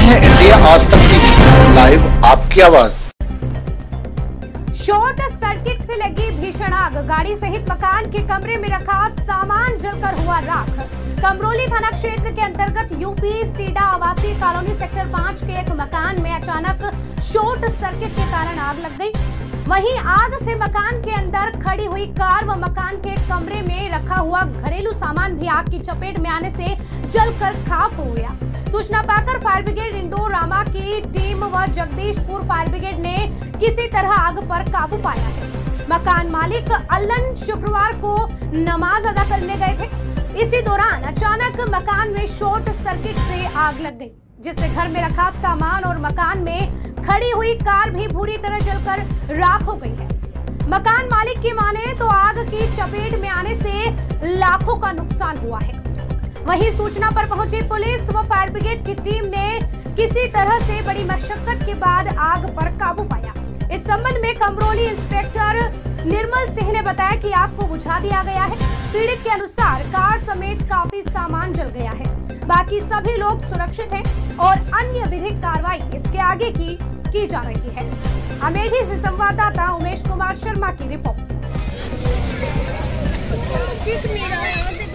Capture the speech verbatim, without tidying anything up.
है इंडिया आज तक टीवी, लाइव आपकी आवाज। शॉर्ट सर्किट से लगी भीषण आग, गाड़ी सहित मकान के कमरे में रखा सामान जलकर हुआ राख। कमरोली थाना क्षेत्र के अंतर्गत यूपी सीडा आवासीय कॉलोनी सेक्टर पाँच के एक मकान में अचानक शॉर्ट सर्किट के कारण आग लग गई। वहीं आग से मकान के अंदर खड़ी हुई कार व मकान के कमरे में रखा हुआ घरेलू सामान भी आग की चपेट में आने से जलकर खाक हो गया। सूचना पाकर फायर ब्रिगेड इंडोरामा की टीम व जगदीशपुर फायर ब्रिगेड ने किसी तरह आग पर काबू पाया है। मकान मालिक अल्लन शुक्रवार को नमाज अदा करने गए थे। इसी दौरान अचानक मकान में शॉर्ट सर्किट से आग लग गई, जिससे घर में रखा सामान और मकान में खड़ी हुई कार भी पूरी तरह जलकर राख हो गई है। मकान मालिक की माने तो आग की चपेट में आने से लाखों का नुकसान हुआ है। वहीं सूचना पर पहुंची पुलिस व फायर ब्रिगेड की टीम ने किसी तरह से बड़ी मशक्कत के बाद आग पर काबू पाया। इस संबंध में कमरोली इंस्पेक्टर निर्मल सिंह ने बताया कि आग को बुझा दिया गया है। पीड़ित के अनुसार कार समेत काफी सामान जल गया है। बाकी सभी लोग सुरक्षित हैं और अन्य विधिक कार्रवाई इसके आगे की की जा रही है। अमेठी से संवाददाता उमेश कुमार शर्मा की रिपोर्ट।